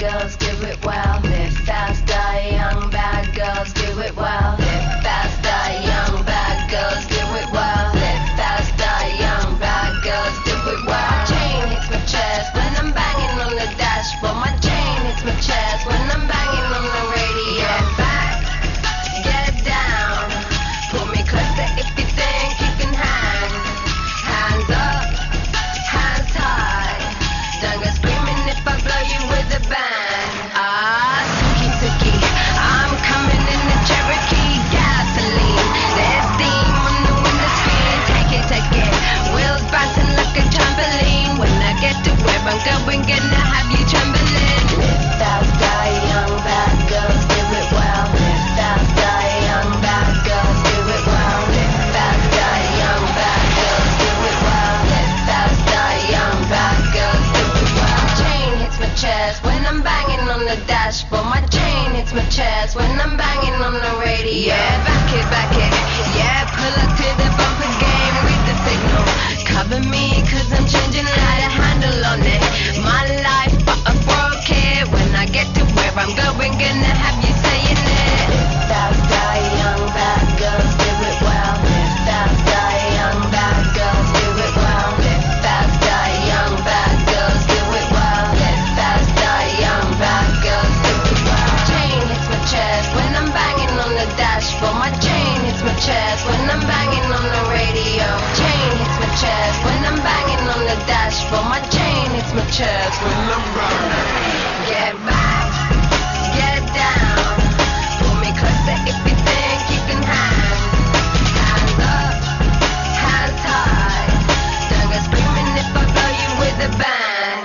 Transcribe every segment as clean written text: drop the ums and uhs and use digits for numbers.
girls do it well. Live fast, die young, bad girls do it well. Live fast, die young, bad girls do it well. Live fast, die young, bad girls do it well. My chain hits my chest when I'm banging on the dashboard. My chain hits my chest when I'm banging on the radio. Get back, get down, pull me closer if you think you can hang. Hands up, hands high, don't go screaming if I blow you with a bang. Ah, Suki, I'm coming in the Cherokee. Gasoline, there's steam on the window screen. Take it, wheels bouncing like a trampoline. When I get to where I'm going, gonna have you trembling. Live fast, die young, bad girls do it well. Live fast, die young, bad girls do it well. Live fast, die young, bad girls do it well. Live fast, die young, bad girls do it well. My chain hits my chest when I'm banging on the dashboard. My chain hits my chest when I'm banging on the radio. Yeah, back it, yeah, pull up to the bumper game, read the signal. Cover me, cause I'm changing light, a handle on it. My life, but I broke it. When I get to where I'm going, gonna have you saying it. Live fast, die young, bad girls do it well. Live fast, die young, bad girls do it well. Live fast, die young, bad girls do it well. Live fast, die young, bad girls do it well. My chain hits my chest when I'm banging on the dashboard. My chain hits my chest when I'm banging on the radio. Chain hits my chest when I'm banging on the dashboard. My chain hits my chest when I'm banging. Get back, get down, pull me closer if you think you can hang. Hands up, hands high, don't go screaming if I blow you with a bang.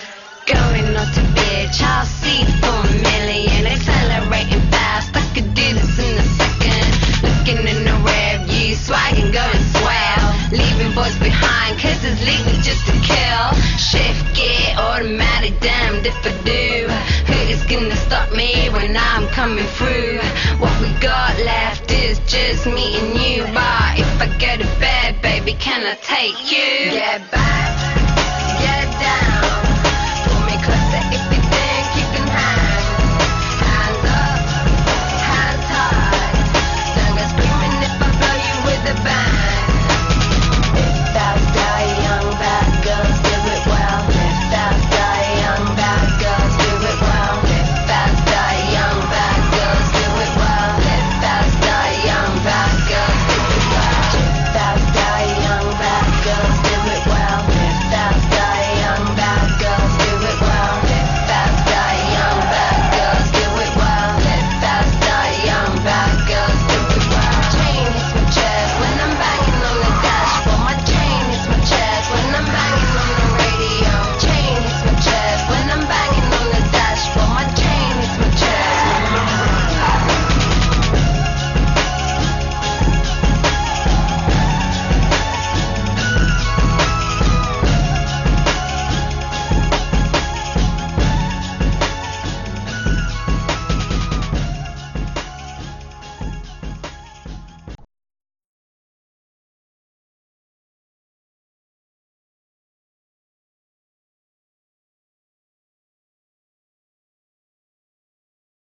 Going not to bitch, I'll see for a million. Accelerating fast, I could do this in a second. Looking in the rear view, swagging, going swell. Leaving boys behind, cause it's legal just to kill. Shift gear, automatic, damned if I do. Who is gonna stop me when I'm coming through? What we got left is just me and you. But if I go to bed, baby, can I take you? Get back,